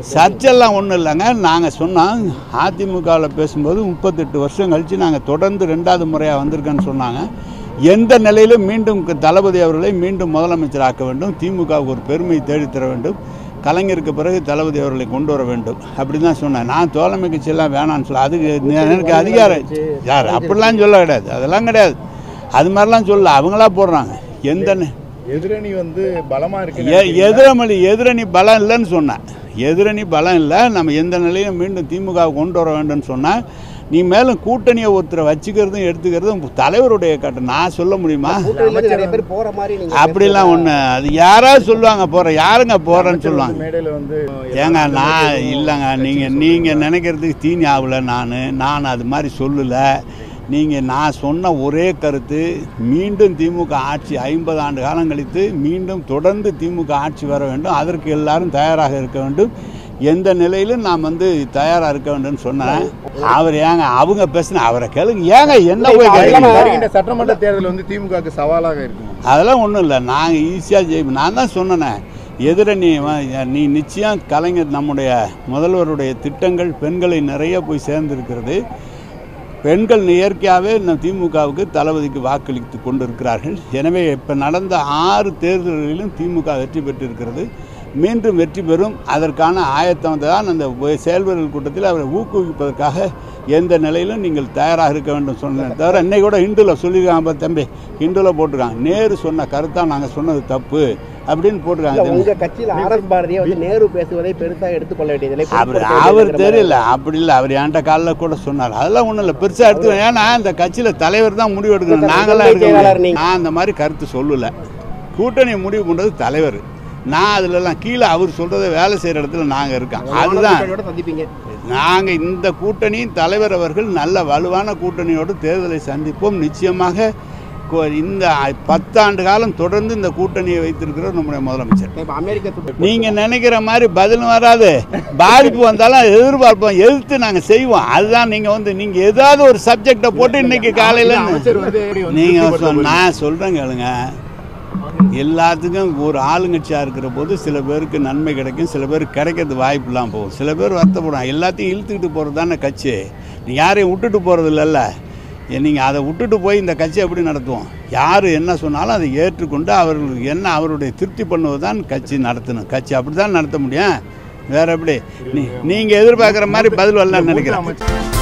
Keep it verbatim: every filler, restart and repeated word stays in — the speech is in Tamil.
சர்ச்செல்லாம் ஒன்றும் இல்லைங்க. நாங்கள் சொன்னோம் அதிமுகவில் பேசும்போது முப்பத்தெட்டு வருஷம் கழித்து நாங்கள் தொடர்ந்து ரெண்டாவது முறையாக வந்திருக்கேன்னு சொன்னாங்க. எந்த நிலையிலும் மீண்டும் தளபதி அவர்களை மீண்டும் முதலமைச்சர் ஆக்க வேண்டும், திமுகவுக்கு ஒரு பெருமை தேடித்தர வேண்டும், கலைஞருக்கு பிறகு தளபதி அவர்களை கொண்டு வர வேண்டும் அப்படி தான் சொன்னேன். நான் தோழமை கட்சியெல்லாம் வேணான்னு சொல்ல, அதுக்கு எனக்கு அதிகாரம் யார் அப்படிலாம் சொல்ல கிடையாது, அதெல்லாம் கிடையாது. அது மாதிரிலாம் சொல்ல அவங்களா போடுறாங்க. எந்த எதிரணி வந்து பலமாக இருக்கு, எதிரமளி எதிரணி பலம் இல்லைன்னு சொன்னேன். எதிரணி பலம் இல்லை, நம்ம எந்த நிலையும் மீண்டும் திமுகவை கொண்டு வர வேண்டும்னு சொன்னால் நீ மேலும் கூட்டணியை ஒருத்தரை வச்சுக்கிறதும் எடுத்துக்கிறதும் தலைவருடைய கட்ட நான் சொல்ல முடியுமா? அப்படிலாம் ஒன்று அது யாராவது சொல்லுவாங்க போகிற, யாருங்க போகிறேன்னு சொல்லுவாங்க. ஏங்க நான் இல்லைங்க, நீங்கள் நீங்கள் நினைக்கிறதுக்கு தீனி ஆகலை. நான் நான் அது மாதிரி சொல்லலை. நீங்கள் நான் சொன்ன ஒரே கருத்து, மீண்டும் திமுக ஆட்சி ஐம்பது ஆண்டு காலம் கழித்து மீண்டும் தொடர்ந்து திமுக ஆட்சி வர வேண்டும், அதற்கு எல்லாரும் தயாராக இருக்க வேண்டும், எந்த நிலையிலும் நாம் வந்து தயாராக இருக்க வேண்டும்னு சொன்னேன். அவர் ஏங்க அவங்க பேசின அவரை கேளுங்க. ஏங்க என்ன போய் கேட்குறீங்க? சட்டமன்ற தேர்தல் வந்து திமுகவுக்கு சவாலாக இருக்கும். அதெல்லாம் ஒன்றும் இல்லை, நாங்கள் ஈஸியாக ஜெயிப்போம். நான் தான் சொன்னேன், எதிரணி நீ நிச்சயம் கலைஞர் நம்முடைய முதல்வருடைய திட்டங்கள் பெண்களை நிறைய போய் சேர்ந்திருக்கிறது. பெண்கள் இயற்கையாகவே நம்ம திமுகவுக்கு தளபதிக்கு வாக்களித்து கொண்டிருக்கிறார்கள். எனவே இப்போ நடந்த ஆறு தேர்தல்களிலும் திமுக வெற்றி பெற்றிருக்கிறது, மீண்டும் வெற்றி பெறும். அதற்கான ஆயத்தம் தான் அந்த செயல்வர்கள் கூட்டத்தில் அவரை ஊக்குவிப்பதற்காக எந்த நிலையிலும் நீங்கள் தயாராக இருக்க வேண்டும் சொன்னேன். தவிர இன்னைக்கு கூட ஹிந்துவில் சொல்லியிருக்காங்க தம்பி, ஹிந்துவில் போட்டிருக்காங்க நேரு சொன்ன கருத்தாக நாங்கள் சொன்னது தப்பு அப்படின்னு போட்டிருக்காங்க. உங்கள் கட்சியில் ஆர் எஸ் பாரதியை வந்து நேரு பேசுவதை பெருசாக எடுத்துக்கொள்ள வேண்டியதில்லை. அவர் அவர் தெரியல, அப்படி இல்லை. அவர் என்கிட்ட காலில் கூட சொன்னார், அதெல்லாம் ஒன்றும் இல்லை பெருசாக எடுத்துக்கணும். ஏன்னா இந்த கட்சியில் தலைவர் தான் முடிவு எடுக்கணும், நாங்களாம் எடுக்கணும். நான் அந்த மாதிரி கருத்து சொல்லலை. கூட்டணி முடிவு பண்ணுறது தலைவர். நான் அதிலெல்லாம் கீழே அவர் சொல்கிறத வேலை செய்கிற இடத்துல நாங்கள் இருக்கோம். அதுதான் நாங்கள் இந்த கூட்டணி தலைவர் அவர்கள் நல்ல வலுவான கூட்டணியோடு தேர்தலை சந்திப்போம். நிச்சயமாக இந்த பத்தாண்டு காலம் தொடர்ந்து இந்த கூட்டணியை வைத்திருக்கிற நம்முடைய முதலமைச்சர். நீங்கள் நினைக்கிற மாதிரி பதில் வராது, பாதிப்பு வந்தாலும் எதிர்பார்ப்போம், எதிர்த்து நாங்கள் செய்வோம். அதுதான் நீங்கள் வந்து நீங்கள் ஏதாவது ஒரு சப்ஜெக்டை போட்டு இன்னைக்கு காலையில் நீங்கள் நான் சொல்கிறேன் கேளுங்க. எல்லாத்துக்கும் ஒரு ஆளுங்கட்சியாக இருக்கிற போது சில பேருக்கு நன்மை கிடைக்கும், சில பேருக்கு கிடைக்கிறது வாய்ப்பு இல்லாமல் போகும், சில பேர் வருத்தப்படும். எல்லாத்தையும் இழுத்துக்கிட்டு போகிறது தானே கட்சி, நீங்கள் யாரையும் விட்டுட்டு போகிறது இல்லைல்ல. நீங்கள் அதை விட்டுட்டு போய் இந்த கட்சி எப்படி நடத்துவோம்? யார் என்ன சொன்னாலும் அதை ஏற்றுக்கொண்டு அவர்களுக்கு என்ன அவருடைய திருப்தி பண்ணுவது தான் கட்சி நடத்தணும். கட்சி அப்படி தான் நடத்த முடியும், வேறு எப்படி? நீ நீங்கள் எதிர்பார்க்குற மாதிரி பதில் வரலான்னு நினைக்கிறேன்.